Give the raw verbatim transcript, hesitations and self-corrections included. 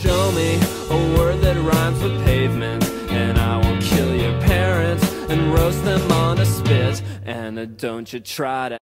Show me a word that rhymes with pavement, and I will kill your parents and roast them on a spit. And uh, don't you try to